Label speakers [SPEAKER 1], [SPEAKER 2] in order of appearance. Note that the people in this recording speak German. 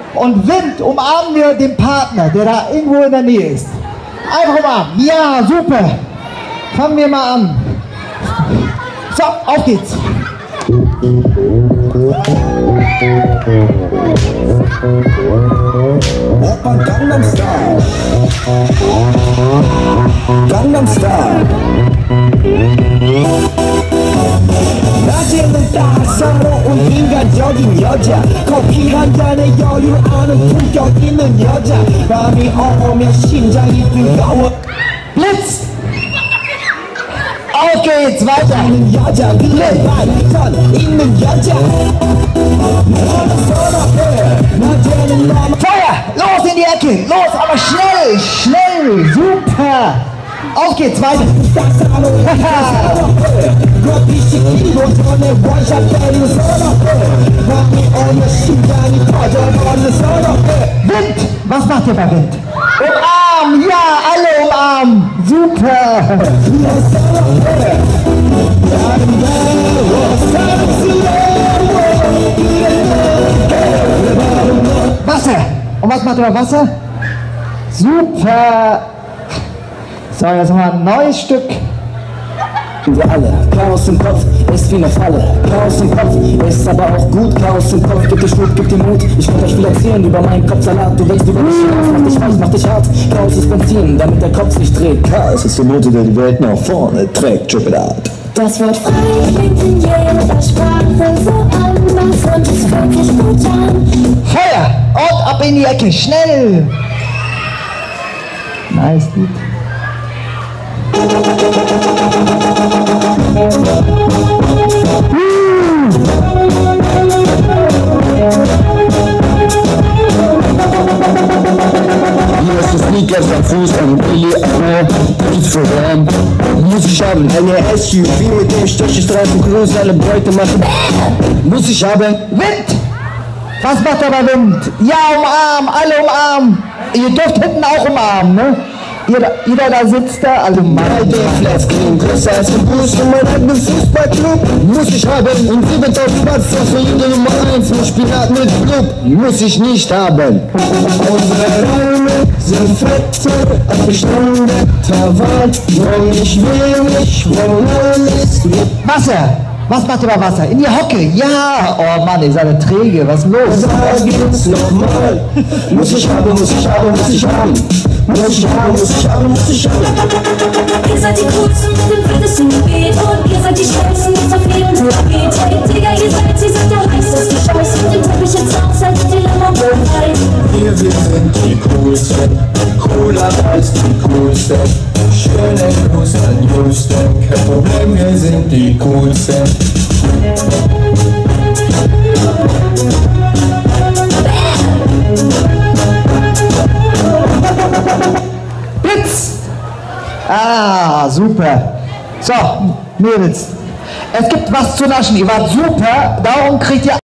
[SPEAKER 1] Und Wind, umarmen wir den Partner, der da irgendwo in der Nähe ist. Einfach umarmen. Ja, super. Fangen wir mal an. So, auf geht's.
[SPEAKER 2] Oppa Gangnam Style. Gangnam Style. 낮에는 따사로 온인간 적인 여자 커피 한 잔에 여유 아는 품격 있는 여자 밤이 오면 심장이 뜨거워
[SPEAKER 1] Blitz! Auf geht's, weiter!
[SPEAKER 2] 있는 여자 그래 반선 있는 여자 낮에는 너무
[SPEAKER 1] Feuer! Los in die Ecke! Los, aber schnell! Schnell! Super! Auf geht's, weiter!
[SPEAKER 2] 커피 시키고 전에 원샷 때리는 선어해 밤이 오면 심장이 터져버리는 선어해
[SPEAKER 1] Wind! Was macht ihr bei Wind? Umarmen! Ja, alle umarmen! Super! Wasser! Und was macht ihr bei Wasser? Super! So, jetzt machen wir ein neues Stück.
[SPEAKER 2] Wir alle, Chaos im Kopf ist wie eine Falle. Chaos im Kopf ist aber auch gut. Chaos im Kopf gibt dir Schub, gibt dir Mut. Ich kann euch viel erzählen über meinen Kopfsalat. Du wächst über mich hinaus, mach dich weiß, mach dich hart. Chaos ist Benzin, damit der Kopf sich dreht. Chaos ist der Motor, der die Welt nach vorne trägt. Trip it out.
[SPEAKER 3] Das Wort frei klingt in jeder Sprache so anders und es fühlt sich gut an.
[SPEAKER 1] Feuer! Und ab in die Ecke, schnell! Nice, gut.
[SPEAKER 2] Hier ist das Sneakers am Fuß an Billy It's for them. Muss ich haben eine SUV mit dem Streifen Cruise, alle Beute machen. Muss ich haben
[SPEAKER 1] Wind! Was macht er bei Wind? Ja, umarmen, alle umarmen. Ihr dürft hinten auch umarmen, ne? Jeder da sitzt da, also
[SPEAKER 2] All der Flats klingen größer als ein Bus und mein eigener Fußballclub. Muss ich haben und 7000 Platz für Linie Nummer 1 mit Spinat mit Blub. Muss ich nicht haben. Unsere Räume sind fette, abgestandener Wald. Und ich will mich, wo alles wird.
[SPEAKER 1] Wasser! Was macht ihr bei Wasser? In die Hocke! Ja! Oh Mann, ihr seid träge, was ist los?
[SPEAKER 2] Sag jetzt nochmal. Muss ich haben, muss ich haben, muss ich haben. Muss ich haben, muss ich haben, muss ich haben.
[SPEAKER 3] Ihr seid die Coolsten mit dem fettesten Gebiet und ihr seid die Schnellsten, die auf jedem Gebiet. Hey Digga, ihr seid der heißeste Scheiß und den Teppich jetzt auf, seid die Lambo bereit.
[SPEAKER 2] Wir sind die Coolsten, cooler als die Coolsten. Schöne Gruß an Houston, kein Problem, wir sind die Coolsten.
[SPEAKER 1] Blitz! Ah, super. So, Mädels. Es gibt was zu naschen. Ihr wart super, darum kriegt ihr